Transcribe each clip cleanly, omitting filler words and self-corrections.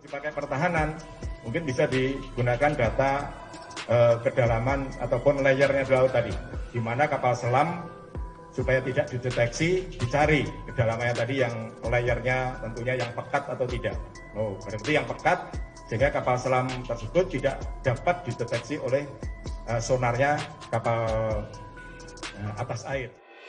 Dipakai pertahanan, mungkin bisa digunakan data kedalaman ataupun layernya di laut tadi, di mana kapal selam supaya tidak dideteksi, dicari kedalamannya tadi yang layernya tentunya yang pekat atau tidak. Oh, berarti yang pekat sehingga kapal selam tersebut tidak dapat dideteksi oleh sonarnya kapal atas air.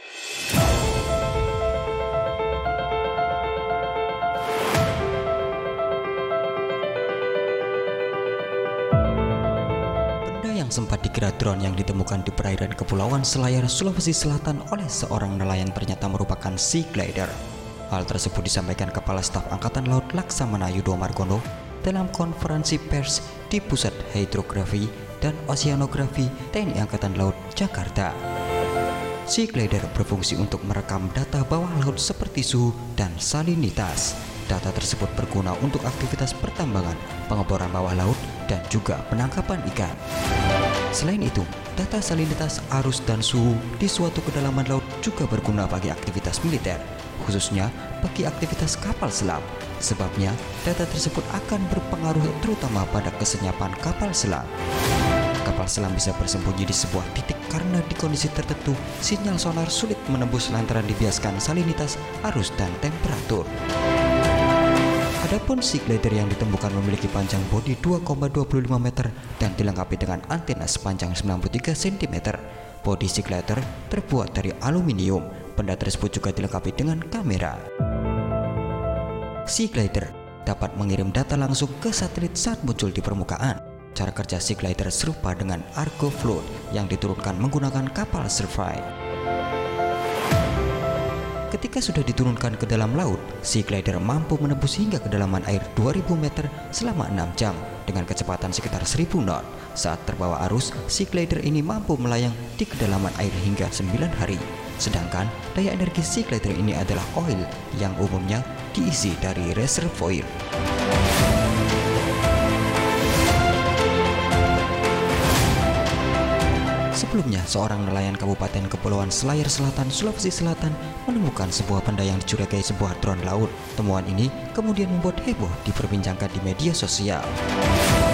Yang sempat dikira drone yang ditemukan di perairan Kepulauan Selayar, Sulawesi Selatan oleh seorang nelayan ternyata merupakan Sea Glider. Hal tersebut disampaikan Kepala Staf Angkatan Laut Laksamana Yudo Margono dalam konferensi pers di Pusat Hidrografi dan Oseanografi TNI Angkatan Laut Jakarta. Sea Glider berfungsi untuk merekam data bawah laut seperti suhu dan salinitas. Data tersebut berguna untuk aktivitas pertambangan, pengeboran bawah laut, dan juga penangkapan ikan. Selain itu, data salinitas, arus, dan suhu di suatu kedalaman laut juga berguna bagi aktivitas militer, khususnya bagi aktivitas kapal selam. Sebabnya, data tersebut akan berpengaruh terutama pada kesenyapan kapal selam. Kapal selam bisa bersembunyi di sebuah titik karena di kondisi tertentu sinyal sonar sulit menembus lantaran dibiaskan salinitas, arus, dan temperatur. Adapun Sea Glider yang ditemukan memiliki panjang bodi 2,25 meter dan dilengkapi dengan antena sepanjang 93 cm. Bodi Sea Glider terbuat dari aluminium. Benda tersebut juga dilengkapi dengan kamera. Sea Glider dapat mengirim data langsung ke satelit saat muncul di permukaan. Cara kerja Sea Glider serupa dengan Argo Float yang diturunkan menggunakan kapal survey. Ketika sudah diturunkan ke dalam laut, Sea Glider mampu menembus hingga kedalaman air 2000 meter selama 6 jam dengan kecepatan sekitar 1000 knot. Saat terbawa arus, Sea Glider ini mampu melayang di kedalaman air hingga 9 hari. Sedangkan daya energi Sea Glider ini adalah oil yang umumnya diisi dari reservoir. Sebelumnya, seorang nelayan Kabupaten Kepulauan Selayar Selatan, Sulawesi Selatan menemukan sebuah benda yang dicurigai sebuah drone laut. Temuan ini kemudian membuat heboh diperbincangkan di media sosial.